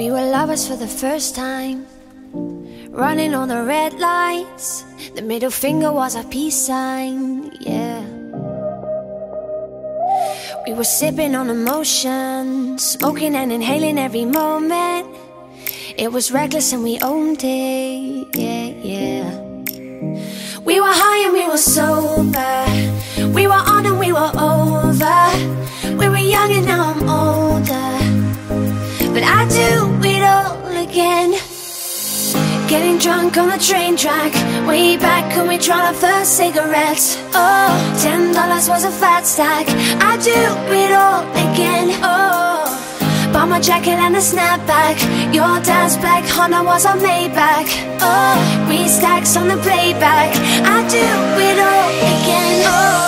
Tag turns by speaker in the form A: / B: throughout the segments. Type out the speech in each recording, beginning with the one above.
A: We were lovers for the first time, running on the red lights. The middle finger was our peace sign, yeah. We were sipping on emotion, smoking and inhaling every moment. It was reckless and we owned it, yeah, yeah. We were high and we were sober, we were on and we were over. We were young and now I'm older, but I do it all again. Getting drunk on the train track, way back when we tried our first cigarettes. Oh, $10 was a fat stack. I do it all again. Oh, bought my jacket and a snapback. Your dad's black Honda was our Maybach. Oh, 3 stacks on the playback. I do it all again. Oh.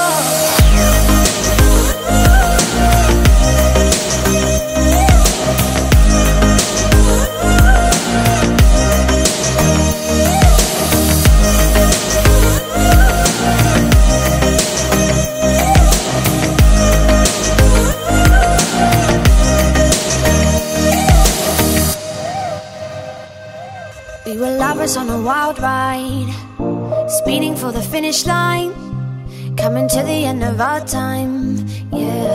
A: We were lovers on a wild ride, speeding for the finish line, coming to the end of our time, yeah.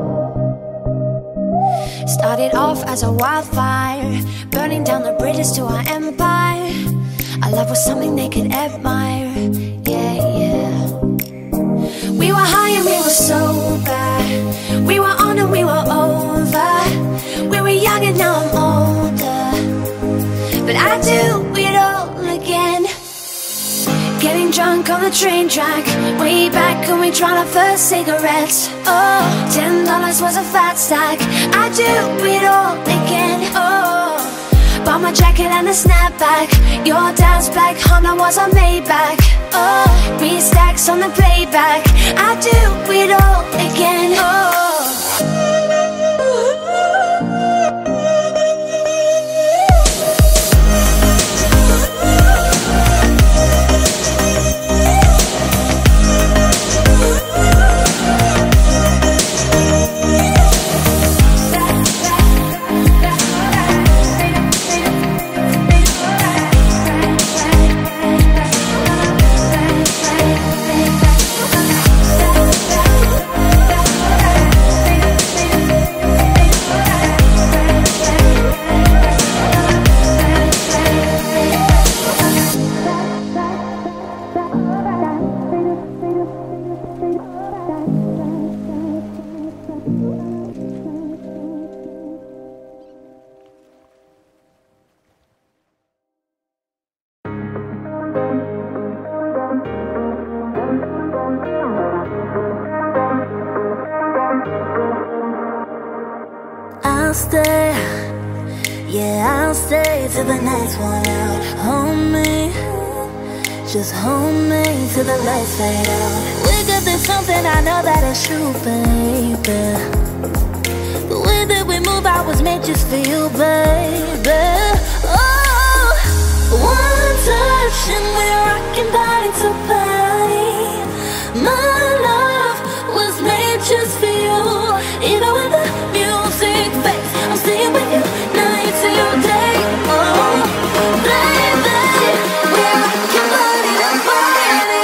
A: Started off as a wildfire, burning down the bridges to our empire. Our love was something they could admire, yeah, yeah. We were high and we were sober, we were on and we were over. We were young and now I'm older, but I do it all again. Getting drunk on the train track, way back when we tried our first cigarettes. Oh, $10 was a fat stack. I do it all again. Oh, bought my jacket and a snapback. Your dad's black Honda was our Maybach. Oh, 3 stacks on the playback. I do it all again. Oh.
B: I'll stay, yeah, I'll stay till the next one out. Hold me, just hold me till the lights fade out. We could do something, I know that it's true, baby. The way that we move, I was made just for you, baby. Oh, one touch and we're rocking body to body. My love was made just for you. Even when the music fades, I'm staying with you night till day. Oh, baby, we're rocking body to body.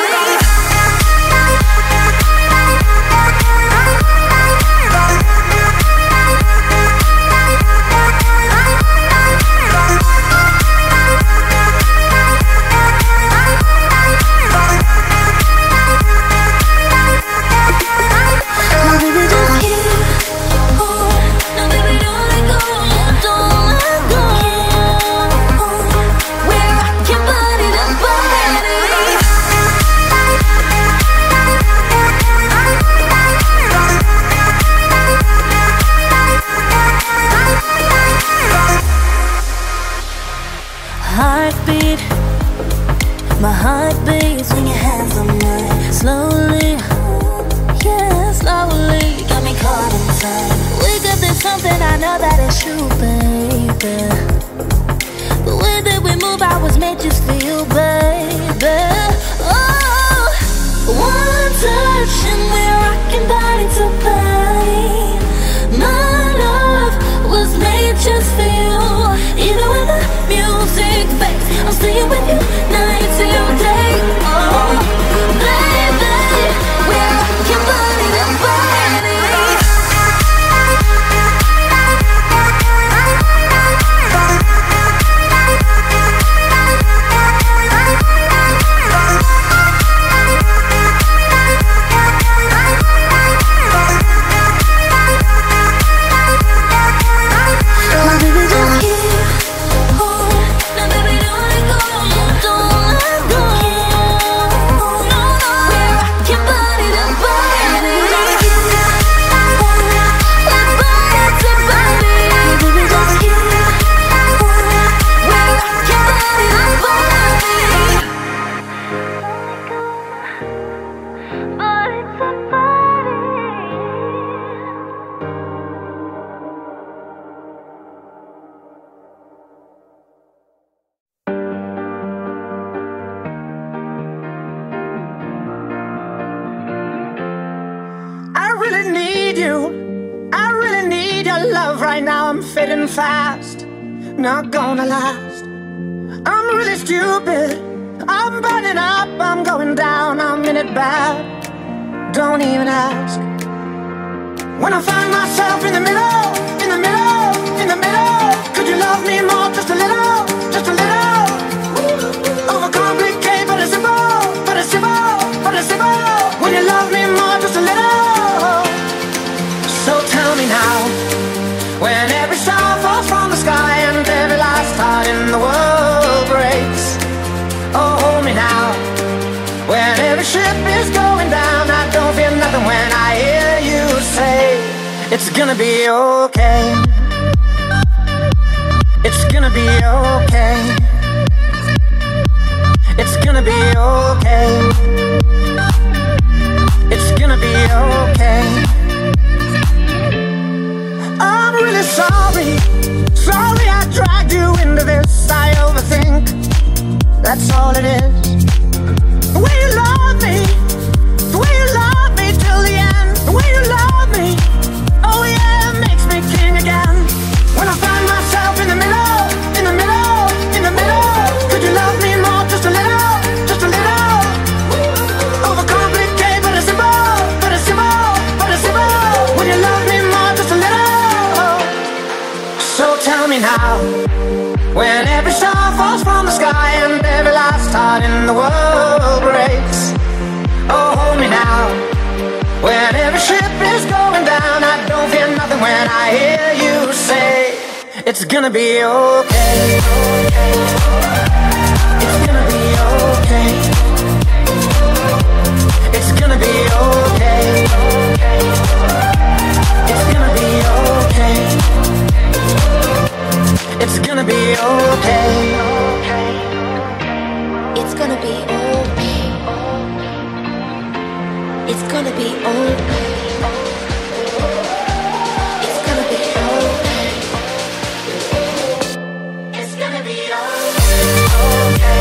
B: Heartbeat, my heart beats when your hands on mine. Slowly, yeah, slowly, you got me caught in time. We could do something, I know that it's true, baby. The way that we move, I was made just for you, baby. Oh, one touch and we're rocking body to body. My love was made just for you.
C: you. I really need your love right now. I'm fading fast, not gonna last. I'm really stupid, I'm burning up, I'm going down, I'm in it bad. Don't even ask. When I find myself in the middle, in the middle, in the middle, could you love me more, just a little, just a little? Overcomplicate, but it's simple, but it's simple, but it's simple. When you love me more, just a little. So tell me now, when every star falls from the sky and every last heart in the world breaks. Oh, hold me now, when every ship is going down, I don't feel nothing when I hear you say, it's gonna be okay. It's gonna be okay. It's gonna be okay. It's gonna be okay. I'm really sorry, sorry I dragged you into this. I overthink, that's all it is. The way you love me, the way you love me till the end. The way you love me, oh yeah, it makes me king again. When I find myself in the middle, in the middle, in the middle, could you love me more, just a little, just a little? Overcomplicate, but it's simple, but it's simple, but it's simple. When you love me more, just a little. So tell me now, when every star falls from the sky and every last heart in the world breaks. Oh, hold me now, when every ship is going down, I don't feel nothing when I hear you say, it's gonna be okay. It's gonna be okay. It's gonna be okay. It's gonna be okay. It's gonna be okay.
A: It's gonna be okay. It's gonna be okay. It's gonna be okay. It's gonna be okay.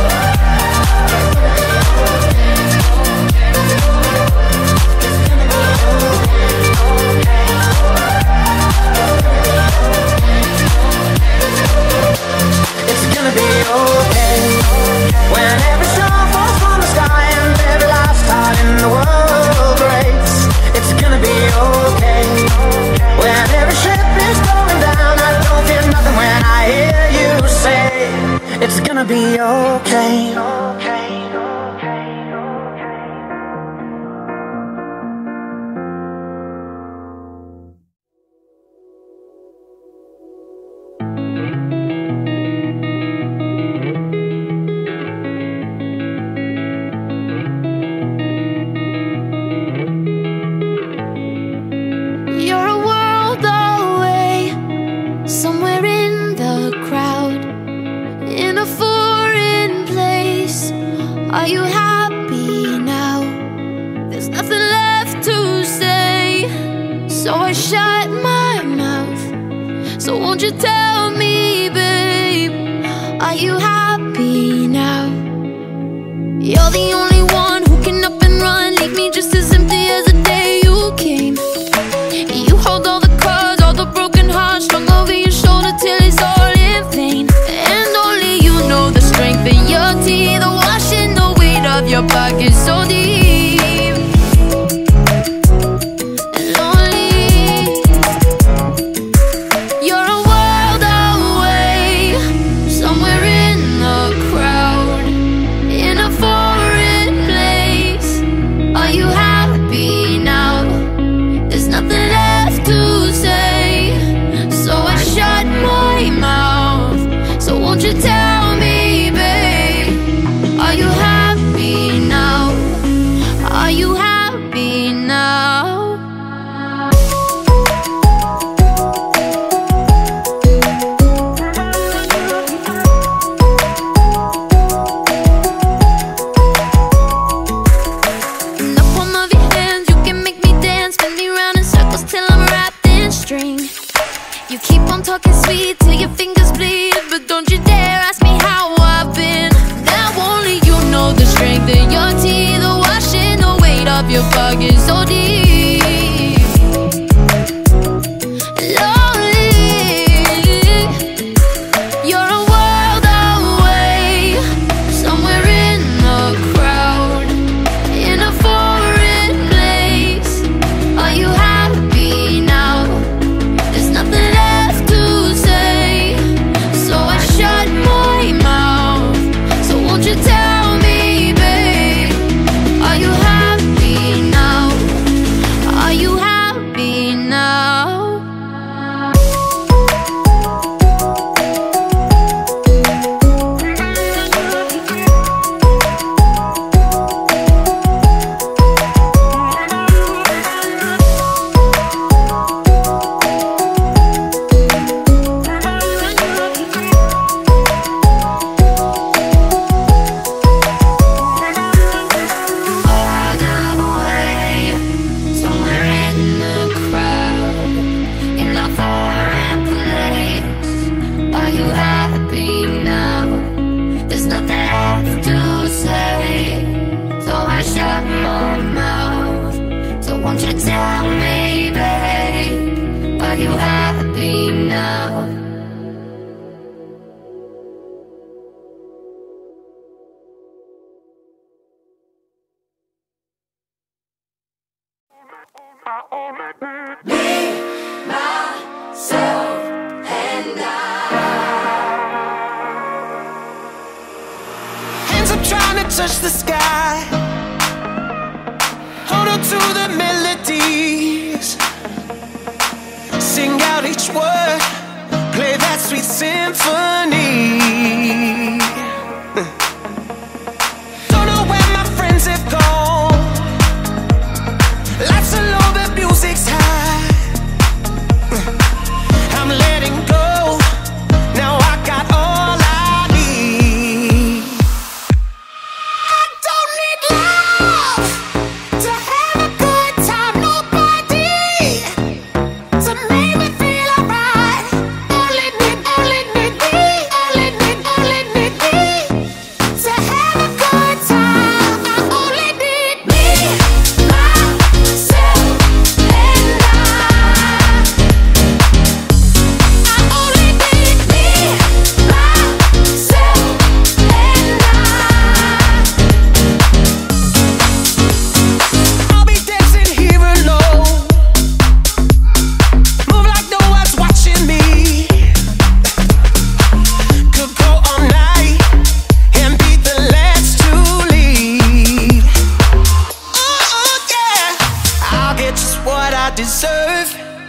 C: It's gonna be okay. When every star falls from the sky and every last heart in the world breaks. It's gonna be okay. When every ship is going down, I don't feel nothing when I hear you say, it's gonna be okay.
A: Are you happy now? There's nothing left to say, so I shut my mouth. So won't you tell me, babe, are you happy now? You're the only one who can up and run, leave me just as empty as the day you came. You hold all the cards, all the broken hearts strung over your shoulder till it's all in vain. And only you know the strength in your teeth, the washing the weight of your pockets so deep and lonely. You're a world away, somewhere in the crowd, in a foreign place. Are you happy now? There's nothing left to say, so I shut my mouth. So won't you tell me, babe, are you happy now? Are you happy now? In the palm of your hands, you can make me dance, spin me round in circles till I'm wrapped in string. You keep on talking sweet till your fingers bleed, but don't you dare ask me how I've been. Now only you know the strength in your teeth, the washing the weight of your pockets so deep Tell me, babe, are you happy now? Me, myself, and I.
C: Hands up trying to touch the sky. Hold on to the melodies. Sing out each word. Play that sweet symphony. Don't know where my friends have gone. Life's a low but music's high. I'm letting go. Now I got all I need. I don't need love to have a good time. Nobody to make me feel alright. Only need me. Only need me to have a good time. I only need me, myself, and I. Only need me, myself, and I'll be dancing here alone. Move like no one's watching me. Could go all night and be the last to leave. Oh yeah, I'll get just what I deserve.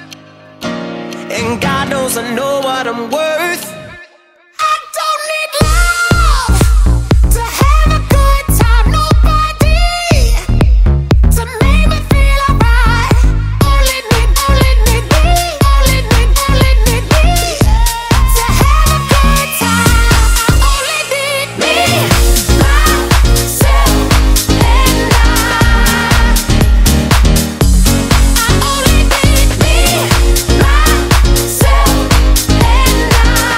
C: And God knows I know what I'm worth. I don't need love to have a good time. Nobody to make me feel alright. Only need me. Only need me to have a good time. I only need me, myself, and I. Only need me, myself, and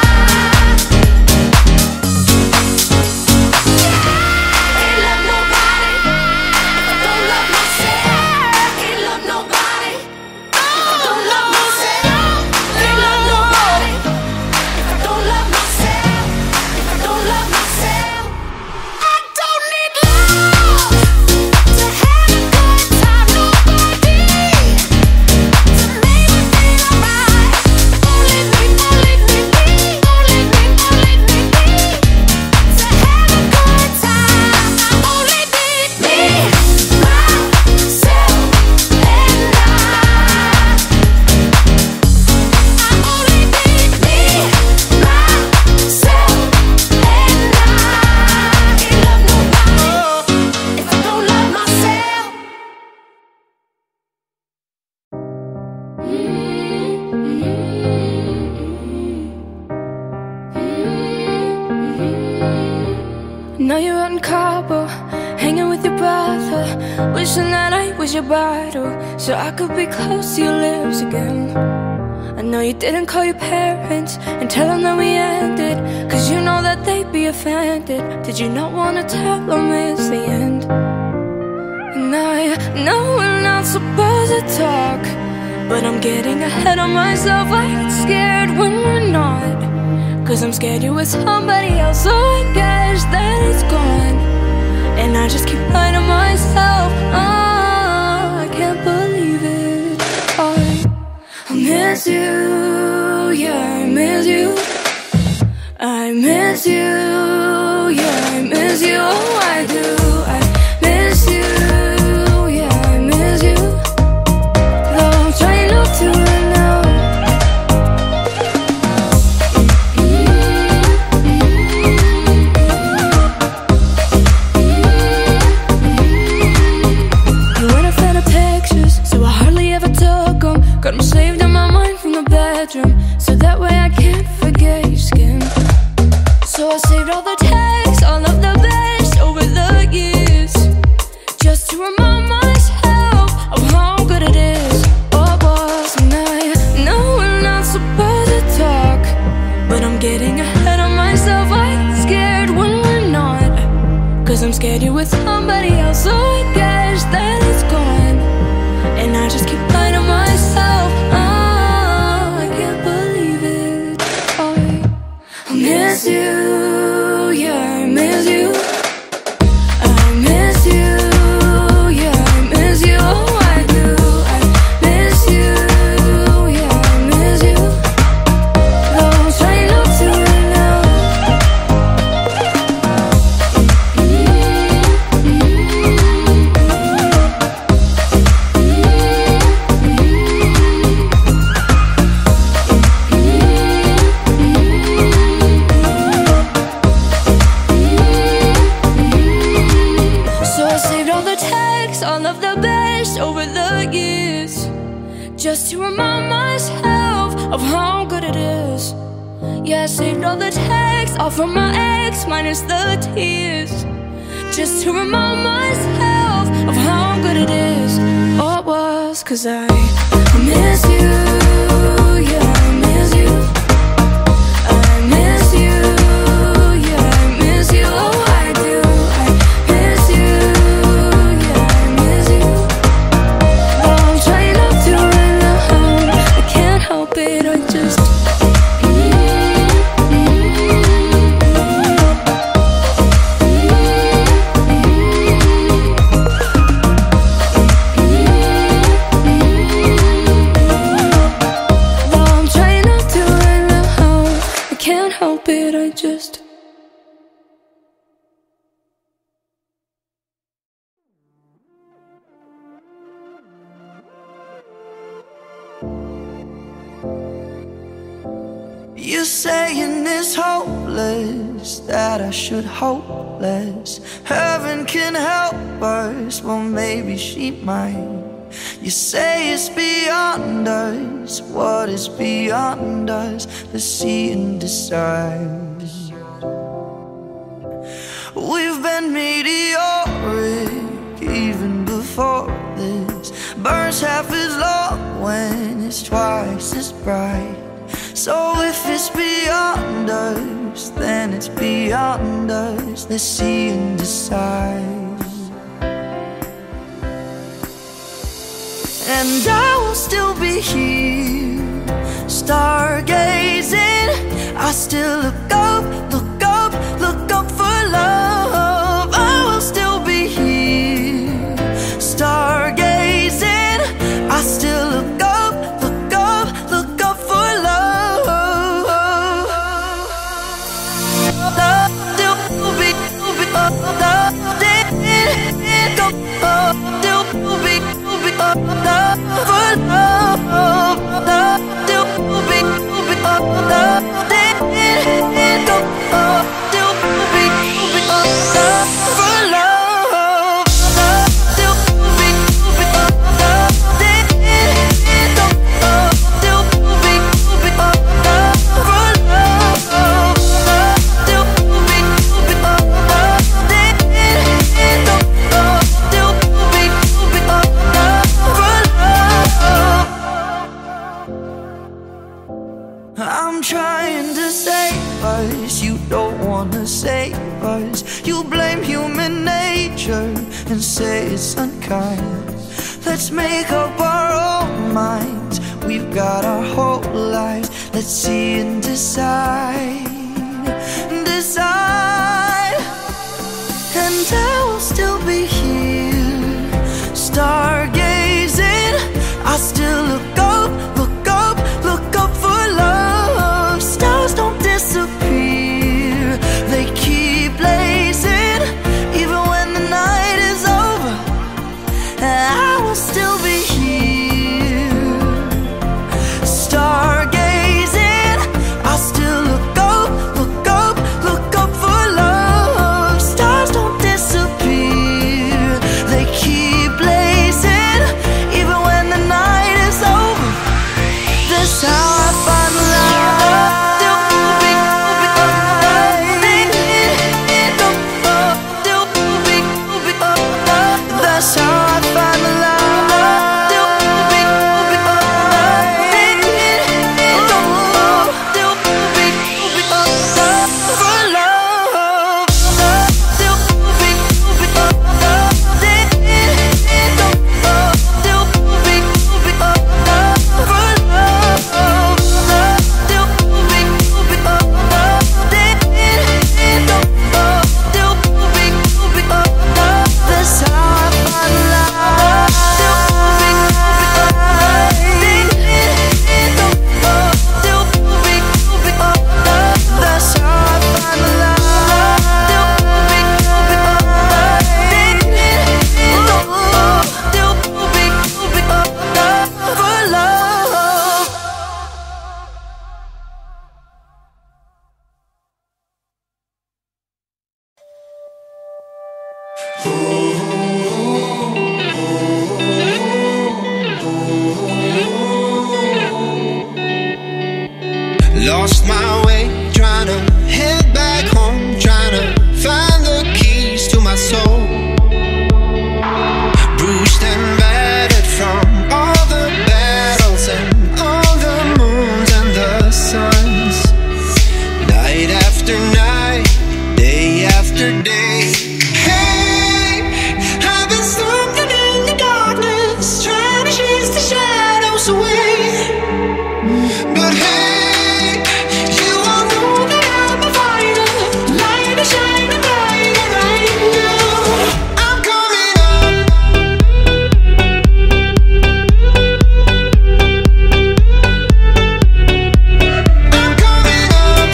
C: Can't love nobody if I don't love myself. Can't love nobody if I don't love myself. Can't love nobody if I don't love myself. If I don't love myself, I don't need love to have a good time. Nobody to make me feel alright. Only need me. Only need to have a good time. I only need me, myself, and I. Only need me, myself, and I. Can't love nobody if I don't love myself.
D: Now you're out in Cabo, hanging with your brother, wishing that I was your bottle, so I could be close to your lips again. I know you didn't call your parents and tell them that we ended, cause you know that they'd be offended. Did you not wanna tell them it's the end? And I know we're not supposed to talk, but I'm getting ahead of myself. I get scared when we're not, cause I'm scared you're with somebody else, so I guess that it's gone. And I just keep lying to myself. I can't believe it. I miss you, yeah, I miss you. I miss you, yeah, I miss you. Oh, I do. I miss you, yeah, I miss you. Though I'm trying not to right now. You went and found the pictures, so I hardly ever took them. Got them saved in my mind from the bedroom, so that way I can't forget your skin. So I saved all the texts, all of the best over the years, just to remind myself of how good it is. What was, and I know we're not supposed to talk, but I'm getting ahead of myself. I get scared when we're not, cause I'm scared you're with somebody else, so I guess that it's gone. and I just keep lying to myself. I can't believe it. I miss you, yeah, I miss you. I miss you, yeah, I miss you. Oh, I do. I miss you, yeah, I miss you. Though I'm trying not to right now. So I saved all the texts, all of the best over the years, just to remind myself of how good it is. Yeah, I saved all the texts, all from my ex, minus the tears, just to remind myself of how good it is. Oh, it was 'cause I miss you, yeah, I miss you. I miss you, yeah, I miss you. Oh, I do. I miss you, yeah, I miss you. Oh, I'm trying not to right now. I can't help it, I just help it, I just
C: You're saying it's hopeless, that I should hope less. Heaven can help us, well maybe she might. You say it's beyond us, what is beyond us? Let's see and decide. We've been meteoric even before this. Burns half as long when it's twice as bright. So if it's beyond us, then it's beyond us. Let's see and decide. And I will still be here, stargazing. I still look up, look up, look up for love. I will still be here, stargazing. I still look up, look up, look up for love. Love still be, love still be, love for love, love still be, love still be, love for love, love still be, love still be, love for love, love still be, I'm trying to save us, you don't wanna save us. You blame human nature and say it's unkind. Let's make up our own minds, we've got our whole lives. Let's see and decide, decide. And I will still be here, stargazing. I still look up, look up, look up for love. Stars don't disappear, they keep blazing. Even when the night is over, I will still be here, stargazing. I still look up, look up, look up for love. Stars don't disappear, Lost my way, trying to head back home, trying to find the keys to my soul. Bruised and battered from all the battles and all the moons and the suns. Night after night, day after day. Hey, I've been something in the darkness, trying to chase the shadows away. But hey, shining brighter right now. I'm coming up. I'm coming up.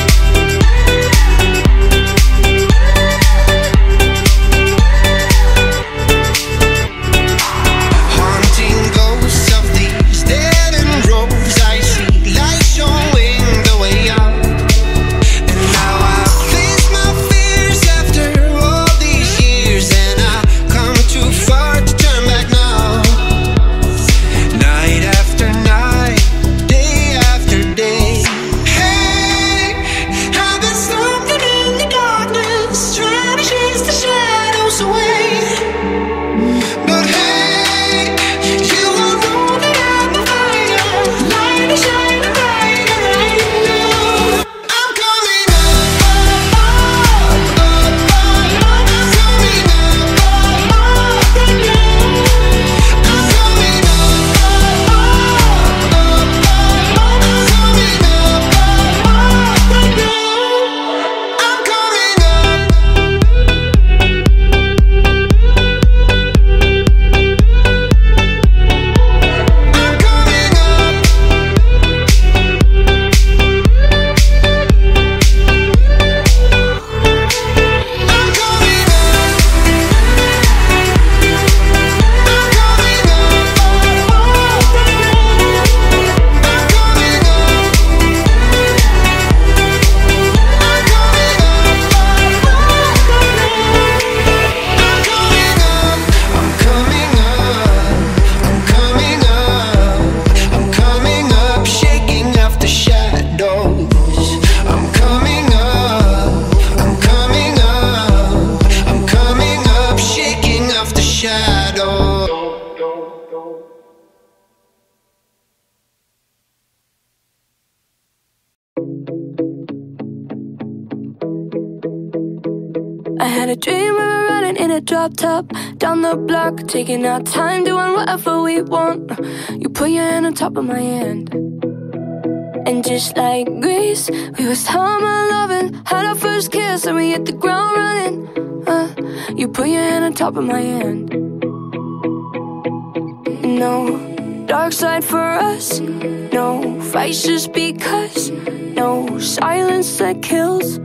C: Haunting ghosts of these dead end roads, I see light showing the way out. And now I face my fears after all these years, and I come too far to turn back now. Night after night, day after day. Hey, I've been something in the darkness, trying to chase the shadows away. But hey, you won't know that I'm a fire, light is shining brighter right now. I'm coming up. I'm coming up. I'm coming up right now. I'm coming up. I'm coming up right now. I'm coming up, shaking off the shadows. I'm coming up. I'm coming up. I'm coming up, shaking off the shadows.
D: I had a dream we were riding in a drop top down the block, taking our time, doing whatever we want. You put your hand on top of my hand, and just like Grease, we were summer loving, had our first kiss, and we hit the ground running. You put your hand on top of my hand. No dark side for us, no fights just because, no silence that kills.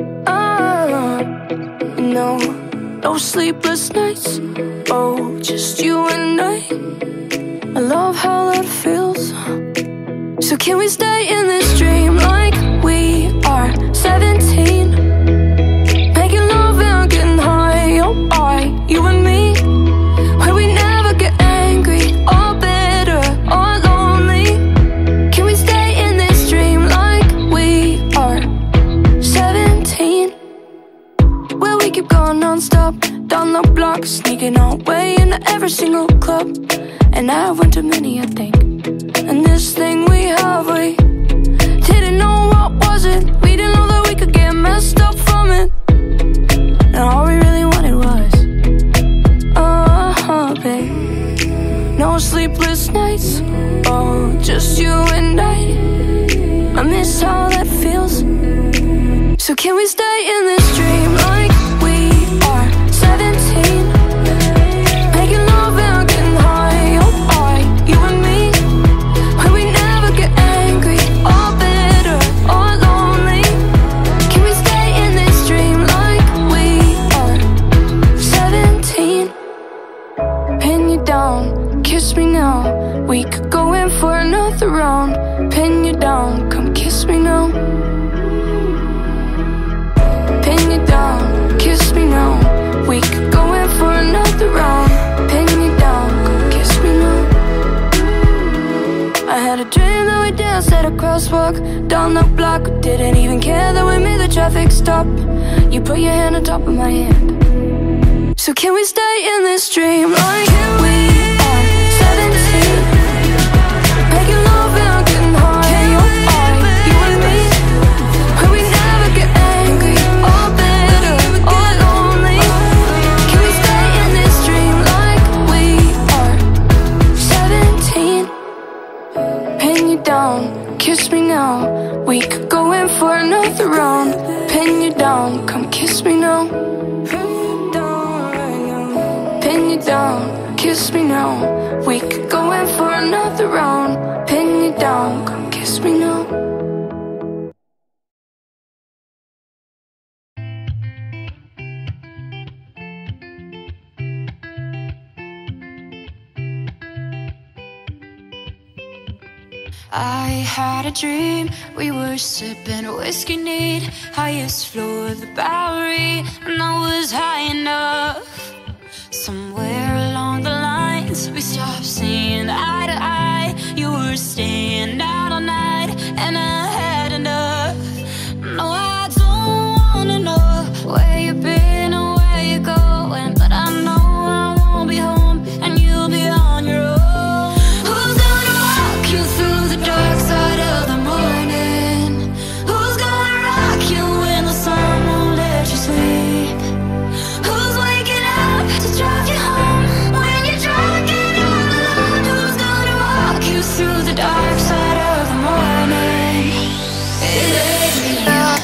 D: No sleepless nights, oh, just you and I love how that feels. So can we stay in this dream like we are 17? Making love and getting high, oh, you and me, where we never get angry or bitter or lonely. Can we stay in this dream like we are 17? Where we keep going non-stop, down the block, sneaking our way into every single club. And I went to many, I think. And this thing we have, we didn't know what was it. We didn't know that we could get messed up from it. And all we really wanted was babe. No sleepless nights, oh, just you and I miss how that feels. So can we stay in this dream like we are 17? Making love and getting high, oh, you and me, where we never get angry or bitter or lonely. Can we stay in this dream like we are 17? Pin you down, kiss me now. We could go in for another round. Pin you down, come kiss me now. Pin you down, kiss me now. We could go in around the block. Didn't even care that we made the traffic stop. You put your hand on top of my hand. So can we stay in this dream like we are 17? Making love and getting high. You and me, where we never get angry or bitter or lonely. Can we stay in this dream like we are 17? Pin you down, kiss me now. We could go in for another round. Pin you down, come kiss me now. Pin you down, kiss me now. We could go in for another round. Pin you down, come kiss me now.
E: I had a dream, we were sipping whiskey neat, highest floor of the Bowery, and I was high enough. Somewhere along the lines, we stopped seeing eye to eye. You were staying out all night, and I had enough. No, I don't wanna know where you've been or where you're going, but I know I won't be home, and you'll be on your own. Who's gonna walk you through the dark side of the morning? Who's gonna rock you when the sun won't let you sleep? Who's waking up to drive you home when you're drunk and all alone? Who's gonna walk you through the dark side of the morning? It ain't me.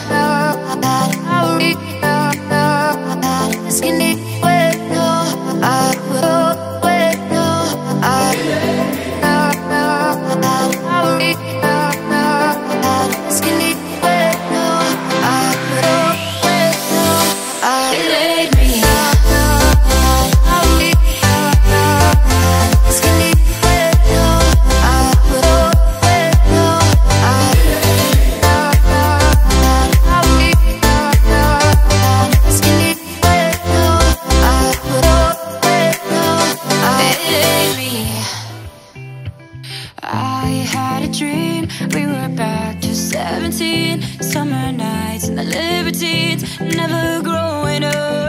E: I had a dream, we were back to 17. Summer nights and the libertines, never growing up.